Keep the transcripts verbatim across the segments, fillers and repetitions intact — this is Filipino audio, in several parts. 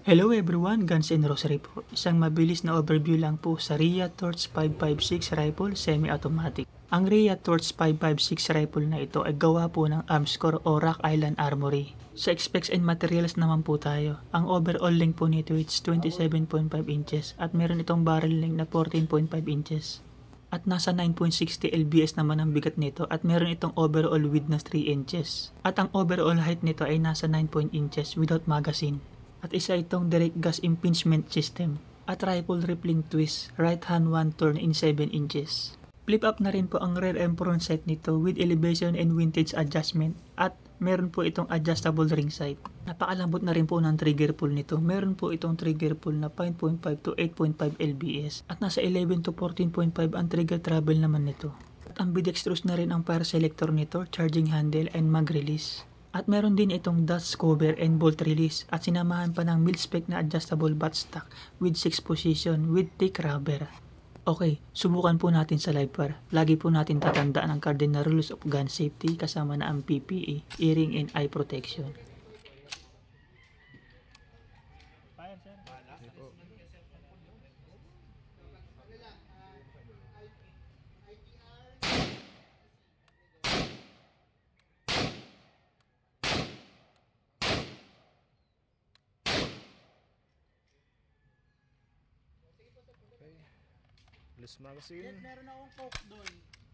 Hello everyone, Guns and Rosary po. Isang mabilis na overview lang po sa Ria Torch five five six Rifle Semi-Automatic. Ang Ria Torch five five six Rifle na ito ay gawa po ng Armscore o Rock Island Armory. Sa specs and materials naman po tayo. Ang overall length po nito is twenty-seven point five inches at meron itong barrel length na fourteen point five inches. At nasa nine point six zero pounds naman ang bigat nito at meron itong overall width na three inches. At ang overall height nito ay nasa nine point inches without magazine. At isa itong direct gas impingement system at rifle rippling twist, right hand one turn in seven inches. Flip up na rin po ang rear and front sight nito with elevation and windage adjustment at meron po itong adjustable ring sight. Napakalambot na rin po ng trigger pull nito. Meron po itong trigger pull na five point five to eight point five pounds at nasa eleven to fourteen point five ang trigger travel naman nito. At ambidextrous na rin ang fire selector nito, charging handle and mag release. At meron din itong dust cover and bolt release at sinamahan pa ng mil-spec na adjustable buttstock with six position with thick rubber. Okay, subukan po natin sa live fire. Lagi po natin tatandaan ang cardinal rules of gun safety kasama na ang P P E, earring and eye protection. List magazine. Meron akong coke doon.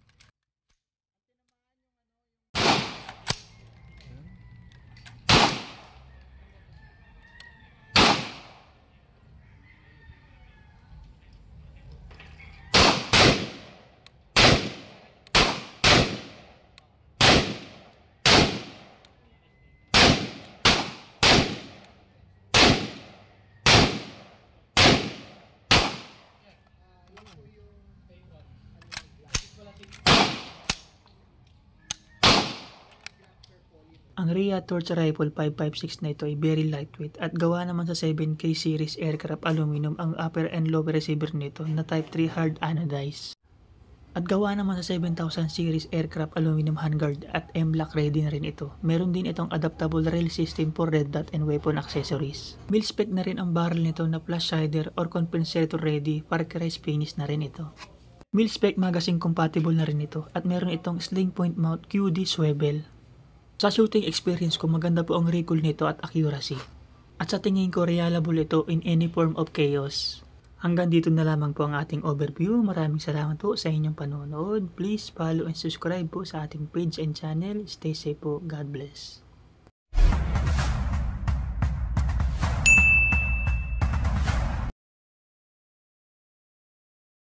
Ang Ria Torch Rifle five five six na ito ay very lightweight at gawa naman sa seven K series aircraft aluminum ang upper and lower receiver nito na type three hard anodized. At gawa naman sa seven thousand series aircraft aluminum handguard at M-lock ready na rin ito. Meron din itong adaptable rail system for red dot and weapon accessories. Mil-spec na rin ang barrel nito na flash hider or compensator ready, parkerized finish na rin ito. Mil-spec magazine compatible na rin ito at meron itong sling point mount Q D swivel. Sa shooting experience ko, maganda po ang recoil nito at accuracy. At sa tingin ko, reliable ito in any form of chaos. Hanggang dito na lamang po ang ating overview. Maraming salamat po sa inyong panonood. Please follow and subscribe po sa ating page and channel. Stay safe po. God bless.